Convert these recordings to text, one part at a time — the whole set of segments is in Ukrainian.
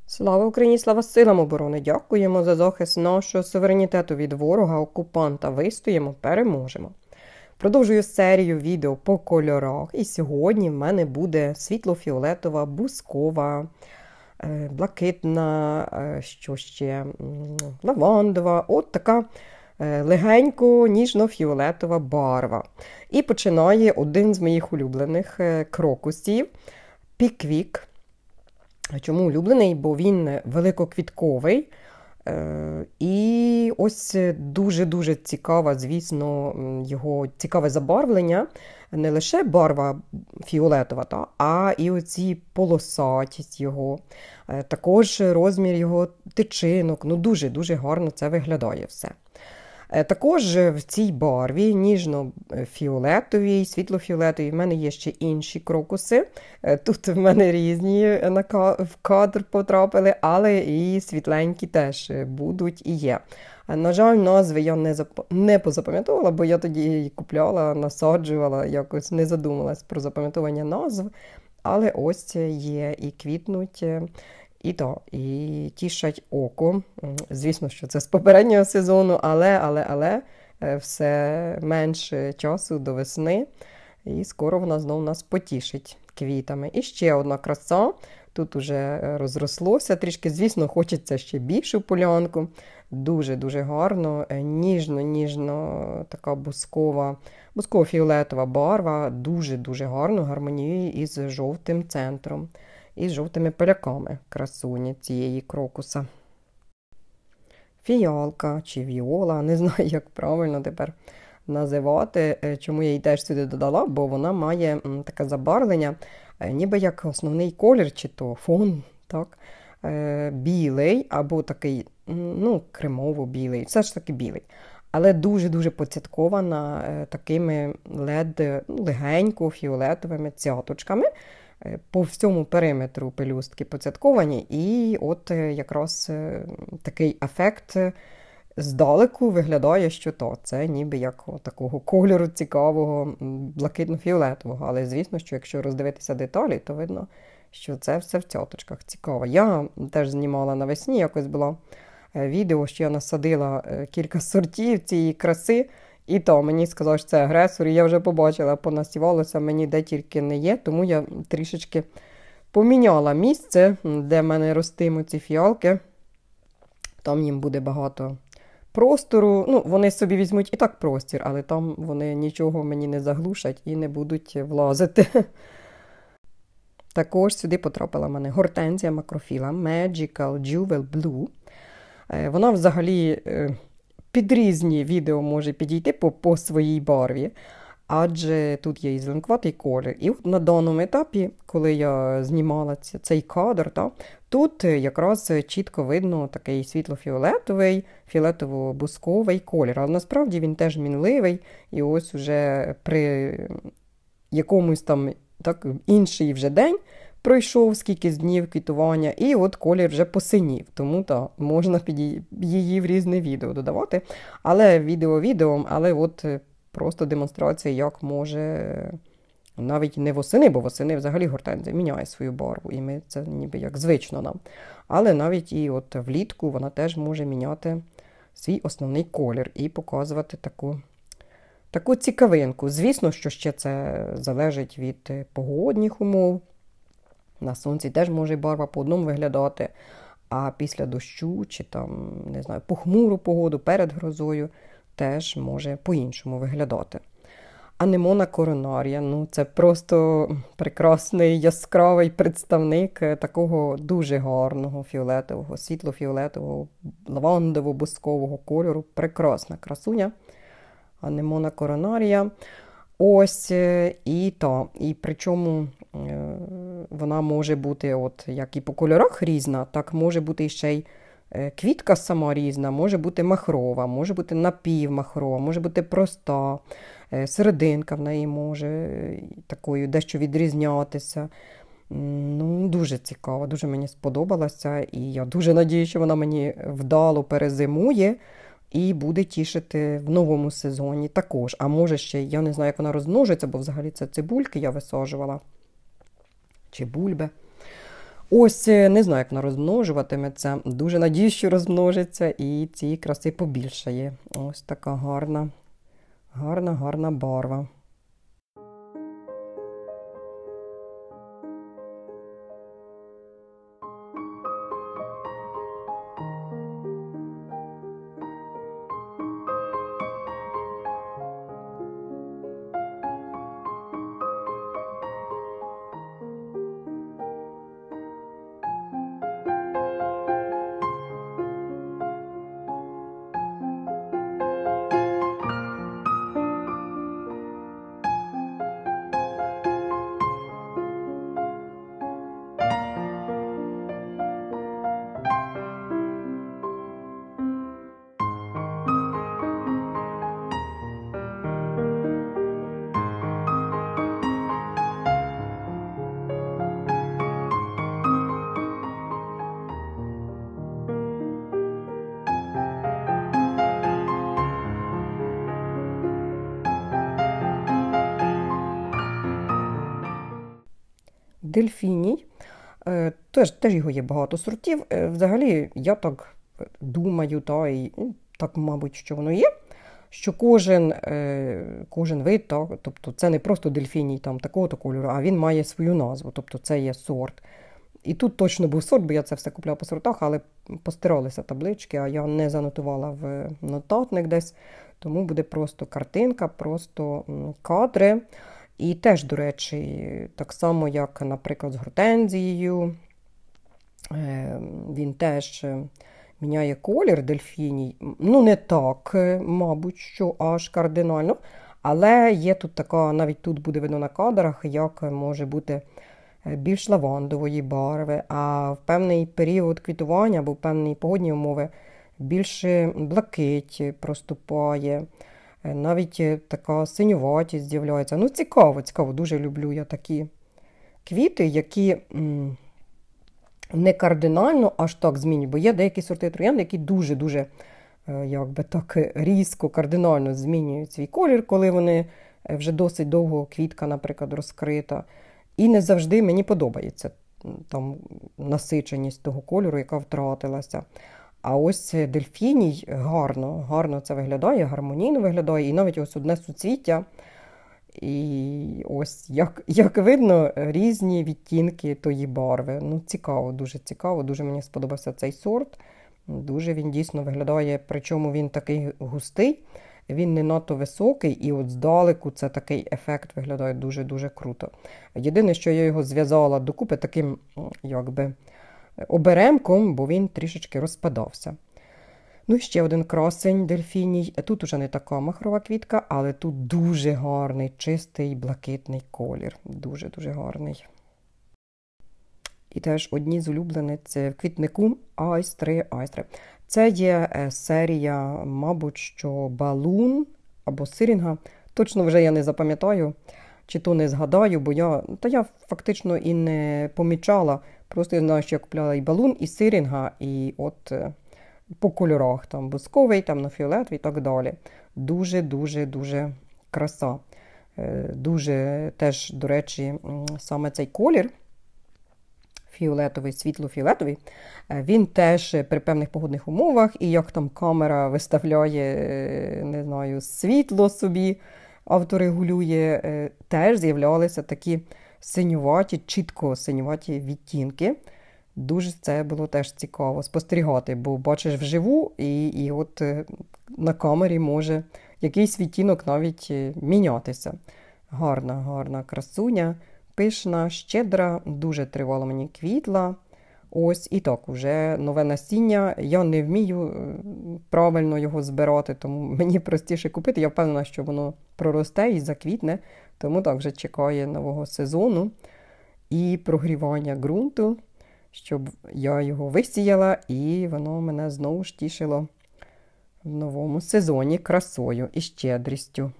Слава Україні, слава силам оборони! Дякуємо за захист нашого суверенітету від ворога-окупанта. Вистоїмо, переможемо. Продовжую серію відео по кольорах. І сьогодні в мене буде світло-фіолетова, бускова, блакитна, що ще, лавандова. От така легенько ніжно-фіолетова барва. І починає один з моїх улюблених крокусів – Піквік. Чому улюблений? Бо він великоквітковий. І ось дуже-дуже цікава, звісно, його цікаве забарвлення. Не лише барва фіолетова, а і оці полосатість його. Також розмір його тичинок. Ну, дуже-дуже гарно це виглядає все. Також в цій барві, ніжно-фіолетовій, світло-фіолетовій, в мене є ще інші крокуси. Тут в мене різні в кадр потрапили, але і світленькі теж будуть і є. На жаль, назви я не позапам'ятовувала, бо я тоді її купляла, насаджувала, якось не задумалась про запам'ятовування назв. Але ось є і квітнуть, і тішать око. Звісно, що це з попереднього сезону, але все менше часу до весни. І скоро вона знову нас потішить квітами. І ще одна краса. Тут уже розрослося трішки. Звісно, хочеться ще більшу полянку. Дуже-дуже гарно. Ніжно така бусково-фіолетова барва. Дуже-дуже гарно гармоніює із жовтим центром. І з жовтими поляками красуні цієї крокуса. Фіалка чи віола, не знаю, як правильно тепер називати, чому я її теж сюди додала, бо вона має таке забарвлення, ніби як основний колір, чи то фон, так, білий, або такий, кремово-білий, все ж таки білий. Але дуже-дуже поцяткована такими легенько фіолетовими цяточками. По всьому периметру пелюстки поцятковані, і от якраз такий ефект здалеку виглядає, що це ніби як такого кольору цікавого, блакитно-фіолетового. Але звісно, що якщо роздивитися деталі, то видно, що це все в цяточках цікаво. Я теж знімала навесні, якось було відео, що я насадила кілька сортів цієї краси, і мені сказали, що це агресор, і я вже побачила, понасівалося мені де тільки не є, тому я трішечки поміняла місце, де в мене ростимуть ці фіалки. Там їм буде багато простору. Вони собі візьмуть і так простір, але там вони нічого мені не заглушать і не будуть влазити. Також сюди потрапила в мене гортензія макрофіла Magical Jewel Blue. Вона взагалі під різні відео може підійти по своїй барві, адже тут є і зеленкуватий колір. І от на даному етапі, коли я знімала цей кадр, тут якраз чітко видно такий світло-фіолетовий, фіолетово-бусковий колір. Але насправді він теж мінливий, і ось уже при якомусь інший вже день пройшов, скільки днів квітування, і от колір вже посинів. Тому можна її в різне відео додавати. Але відео, але от просто демонстрація, як може навіть не восени, бо восени взагалі гортензія міняє свою барву, і ми це ніби як звично нам. Але навіть і от влітку вона теж може міняти свій основний колір і показувати таку цікавинку. Звісно, що ще це залежить від погодних умов. На сонці теж може барва по одному виглядати, а після дощу чи похмуру погоду перед грозою теж може по-іншому виглядати. Анемона коронарія, це просто прекрасний яскравий представник такого дуже гарного фіолетового, світло-фіолетового, лавандово-бускового кольору. Прекрасна красуня. Анемона коронарія. Ось, і причому вона може бути, як і по кольорах різна, так може бути ще й квітка сама різна, може бути махрова, може бути напівмахрова, може бути проста, серединка в неї може такою дещо відрізнятися. Дуже цікаво, дуже мені сподобалася, і я дуже надію, що вона мені вдало перезимує і буде тішити в новому сезоні також. А може ще, я не знаю, як вона розмножиться, бо взагалі це цибульки я висаджувала. Чи бульби. Ось, не знаю, як вона розмножуватиметься. Дуже надіюсь, що розмножиться і цієї краси побільшає. Ось така гарна, гарна, гарна барва. Дельфіній. Теж його є багато сортів. Взагалі, я так думаю, так, мабуть, що воно є, що кожен вид, тобто це не просто дельфіній такого-то кольору, а він має свою назву, тобто це є сорт. І тут точно був сорт, бо я це все купляла по сортах, але постиралися таблички, а я не занотувала в нотатник десь, тому буде просто картинка, просто кадри. І теж, до речі, так само, як, наприклад, з гортензією, він теж міняє колір дельфіній. Ну, не так, мабуть, що аж кардинально, але є тут така, навіть тут буде видно на кадрах, як може бути більш лавандової барви, а в певний період квітування або в певні погодні умови більше блакить проступає. Навіть така синюватість з'являється. Ну, цікаво, дуже люблю я такі квіти, які не кардинально аж так змінюють. Бо є деякі сорти троянд, які дуже-дуже так різко, кардинально змінюють свій колір, коли вони вже досить довго квітка, наприклад, розкрита. І не завжди мені подобається там насиченість того кольору, яка втратилася. А ось дельфіній гарно це виглядає, гармонійно виглядає. І навіть ось одне суцвіття. І ось, як видно, різні відтінки тої барви. Ну, цікаво, дуже мені сподобався цей сорт. Дуже він дійсно виглядає, причому він такий густий, він не надто високий, і от здалеку це такий ефект виглядає дуже-дуже круто. Єдине, що я його зв'язала докупи таким, оберемком, бо він трішечки розпадався. Ну і ще один красень дельфіній. Тут уже не така махрова квітка, але тут дуже гарний, чистий, блакитний колір. Дуже-дуже гарний. І теж одні з улюблениць в квітнику айстри. Це є серія, мабуть, що балун або сирінга. Точно вже я не запам'ятаю, чи то не згадаю, бо я фактично і не помічала. Просто я знаю, що я купляла і балун, і сирінга, і от по кольорах, там бусковий, темно-фіолетовий і так далі. Дуже краса. Дуже теж, до речі, саме цей колір, фіолетовий, світло-фіолетовий, він теж при певних погодних умовах, і як там камера виставляє, не знаю, світло собі, авторегулює, теж з'являлися такі синюваті, чітко синюваті відтінки. Дуже це було теж цікаво спостерігати, бо бачиш вживу, і от на камері може якийсь відтінок навіть мінятися. Гарна красуня, пишна, щедра, дуже тривало мені квітла. Ось і так, уже нове насіння. Я не вмію правильно його збирати, тому мені простіше купити. Я впевнена, що воно проросте і заквітне, тому так вже чекає нового сезону і прогрівання ґрунту, щоб я його висіяла, і воно мене знову ж тішило в новому сезоні красою і щедрістю.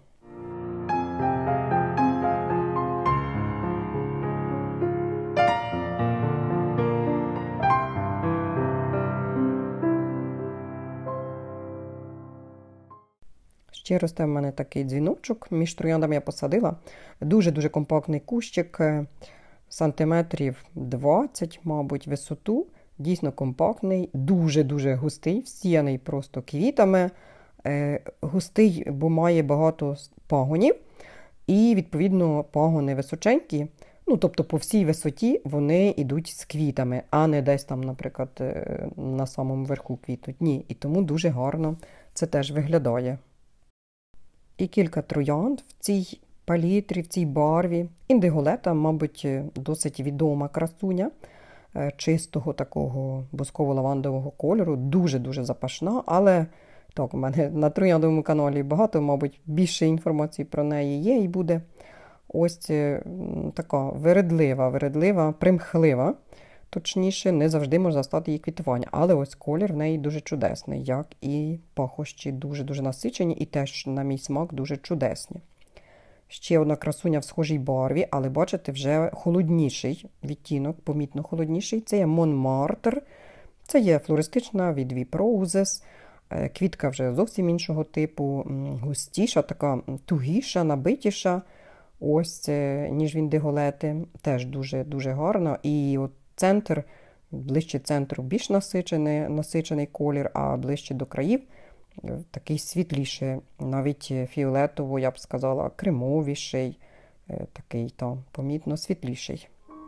Ще росте в мене такий дзвіночок, між трояндами я посадила. Дуже-дуже компактний кущик. сантиметрів 20, мабуть, висоту. Дійсно компактний, дуже-дуже густий, всіяний просто квітами. Густий, бо має багато пагонів. І, відповідно, пагони височенькі. Ну, тобто по всій висоті вони йдуть з квітами, а не десь там, наприклад, на самому верху квітуть. Ні, і тому дуже гарно це теж виглядає. І кілька троянд в цій палітрі, в цій барві. Індиголета, мабуть, досить відома красуня, чистого такого бусково-лавандового кольору, дуже-дуже запашна, але так, у мене на трояндовому каналі багато, мабуть, більше інформації про неї є і буде. Ось така вередлива, примхлива. Точніше, не завжди можна стати її квітування. Але ось колір в неї дуже чудесний, як і пахощі дуже-дуже насичені і теж, на мій смак, дуже чудесні. Ще одна красуня в схожій барві, але, бачите, вже холодніший відтінок, помітно холодніший. Це є Монмартр. Це є флористична від Vip Roses. Квітка вже зовсім іншого типу, густіша, така тугіша, набитіша. Ось, ніж в індиголети. Теж дуже-дуже гарно. І от центр, ближче центру більш насичений колір, а ближче до країв такий світліший, навіть фіолетово, я б сказала, кремовіший, такий там помітно світліший.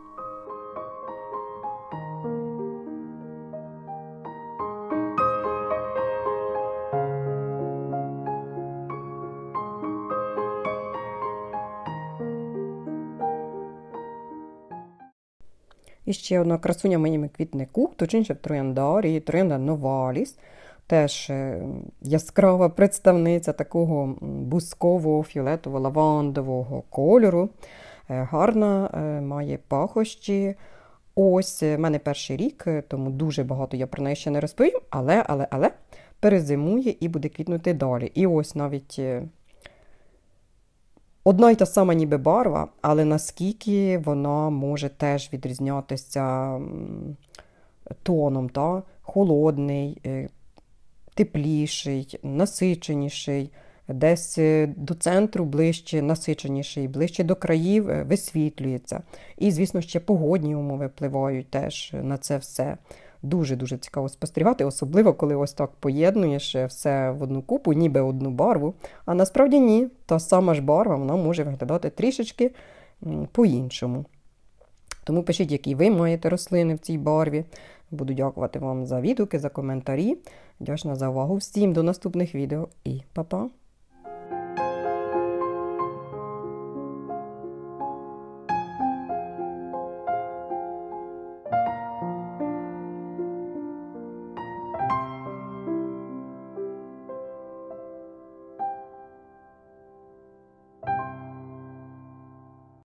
І ще одна красуня в моєму квітнику, точніше в трояндарії, троянда Новаліс. Теж яскрава представниця такого бускового, фіолетово-лавандового кольору. Гарна, має пахощі. Ось, в мене перший рік, тому дуже багато я про неї ще не розповім, але перезимує і буде квітнути далі. І ось навіть одна й та сама ніби барва, але наскільки вона може теж відрізнятися тоном, та? Холодний, тепліший, насиченіший, десь до центру ближче насиченіший, ближче до країв висвітлюється. І, звісно, ще погодні умови впливають теж на це все. Дуже-дуже цікаво спостерігати, особливо, коли ось так поєднуєш все в одну купу, ніби одну барву. А насправді ні, та сама ж барва, вона може виглядати трішечки по-іншому. Тому пишіть, які ви маєте рослини в цій барві. Буду дякувати вам за відгуки, за коментарі. Вдячна за увагу. Всім до наступних відео і па-па!